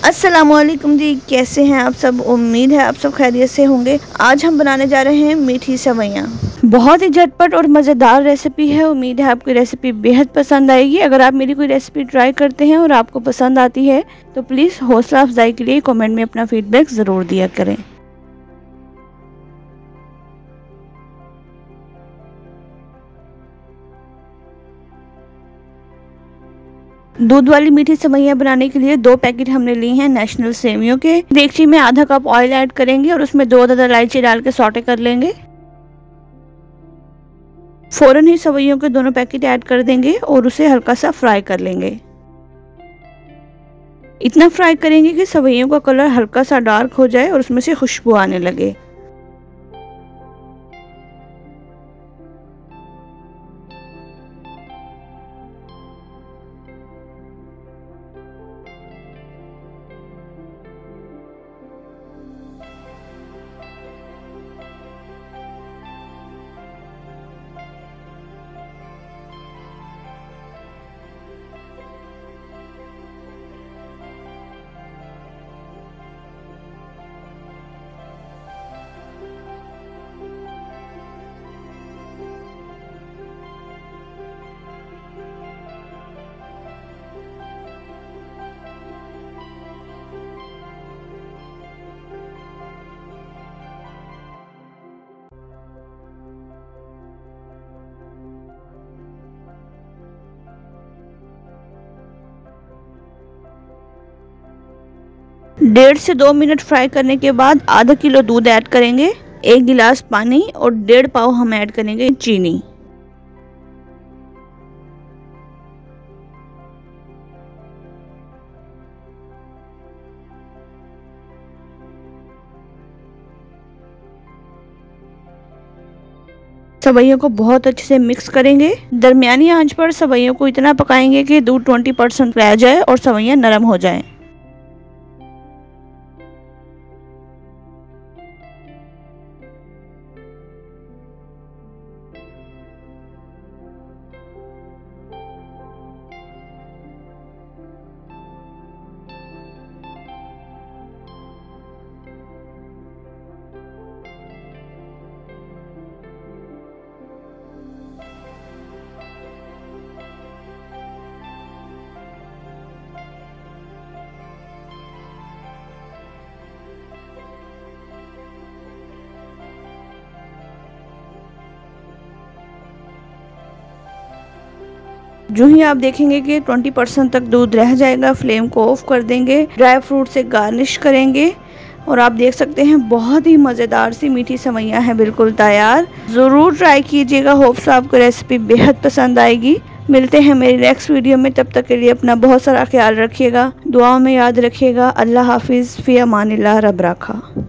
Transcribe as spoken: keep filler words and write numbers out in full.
अस्सलामुअलैकुम जी, कैसे हैं आप सब। उम्मीद है आप सब खैरियत से होंगे। आज हम बनाने जा रहे हैं मीठी सेवइयाँ। बहुत ही झटपट और मज़ेदार रेसिपी है। उम्मीद है आपकी रेसिपी बेहद पसंद आएगी। अगर आप मेरी कोई रेसिपी ट्राई करते हैं और आपको पसंद आती है तो प्लीज़ हौसला अफजाई के लिए कमेंट में अपना फीडबैक ज़रूर दिया करें। दूध वाली मीठी सेवइयाँ बनाने के लिए दो पैकेट हमने लिए हैं नेशनल सेवियों के। देगची में आधा कप ऑयल ऐड करेंगे और उसमें दो अदद इलायची डाल के सौटे कर लेंगे। फौरन ही सेवइयों के दोनों पैकेट ऐड कर देंगे और उसे हल्का सा फ्राई कर लेंगे। इतना फ्राई करेंगे कि सेवइयों का कलर हल्का सा डार्क हो जाए और उसमें से खुशबू आने लगे। डेढ़ से दो मिनट फ्राई करने के बाद आधा किलो दूध ऐड करेंगे, एक गिलास पानी और डेढ़ पाव हम ऐड करेंगे चीनी। सेवइयों को बहुत अच्छे से मिक्स करेंगे। दरमियानी आंच पर सेवइयों को इतना पकाएंगे कि दूध बीस परसेंट रह जाए और सेवइयां नरम हो जाएं। जो ही आप देखेंगे कि बीस परसेंट तक दूध रह जाएगा, फ्लेम को ऑफ कर देंगे। ड्राई फ्रूट से गार्निश करेंगे और आप देख सकते हैं बहुत ही मज़ेदार सी मीठी सेवइयाँ हैं बिल्कुल तैयार। ज़रूर ट्राई कीजिएगा। होप सो आपको रेसिपी बेहद पसंद आएगी। मिलते हैं मेरी नेक्स्ट वीडियो में, तब तक के लिए अपना बहुत सारा ख्याल रखिएगा, दुआओं में याद रखिएगा। अल्लाह हाफिज़, फ़ी अमानिल्लाह, रब रखा।